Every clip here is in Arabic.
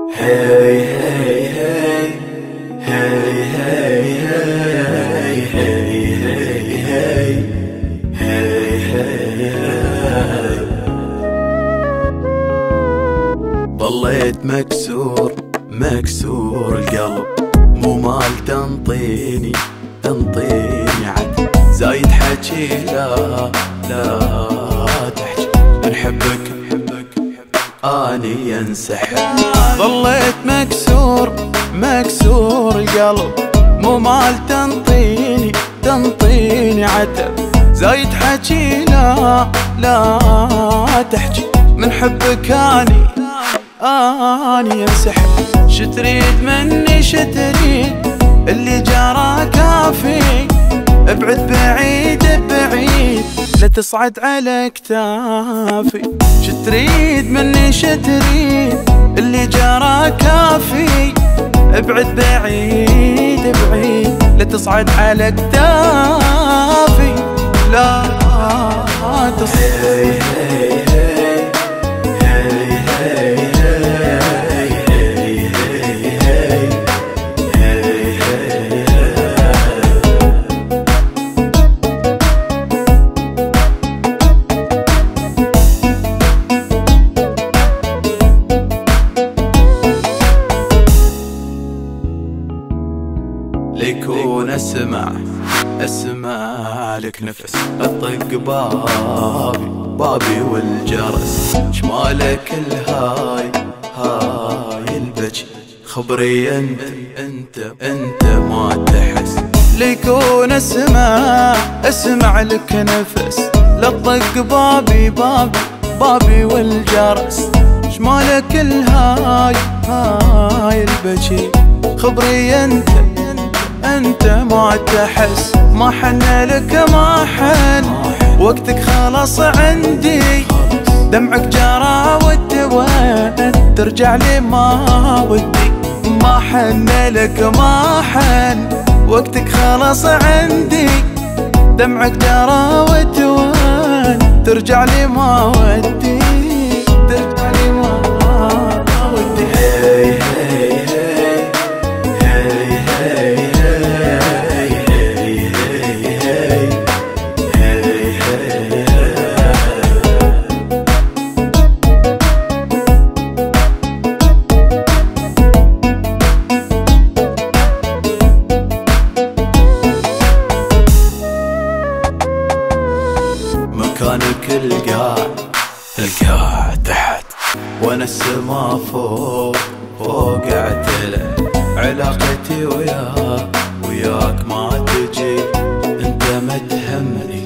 Hey, hey, hey, hey, hey, hey, hey, hey, hey, hey. ظليت مكسور القلب، مو مال تنطيني عد زايد حكي، لا تحكي من حبك اني انسحب. ظليت مكسور القلب، مو مال تنطيني عتب زايد حكي، لا تحكي من حبك اني انسحب. شتريد مني شتريد اللي جرى كافي، ابعد بعيد لا تصعد على كتافي. شتريد مني شتريد اللي جرى كافي، ابعد بعيد لا تصعد على كتافي، لا تصعد. ليكون اسمع لك نفس اطق بابي والجرس، شمالك الهاي البجي خبري انت ما تحس. ليكون اسمع لك نفس لطق بابي والجرس، شمالك الهاي البجي خبري انت ما تحس. ما حن لك ما حن وقتك خلاص عندي، دمعك جرى وين ترجع لي ما ودي. ما حن لك ما حن وقتك خلاص عندي، دمعك جرى وين ترجع لي ما ودي، ترجع لي ما ودي. هي مكانك القاع تحت وانا السما فوق اعتلى. علاقتي وياك ما تجي، انت ما تهمني.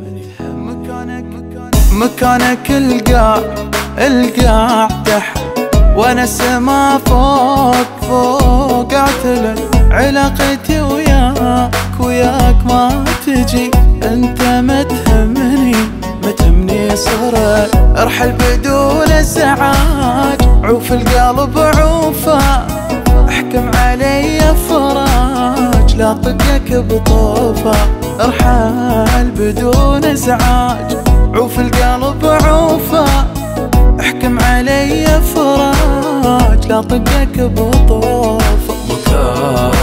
مكانك القاع تحت وانا السما فوق اعتلى. علاقتي وياك ما تجي، انت ما تهمني صرت ارحل بدون ازعاج. عوف القلب عوفه، احكم علي فراج لا طقك بطوفه. ارحل بدون ازعاج، عوف القلب عوفه، احكم علي فراج لا طقك بطوفه.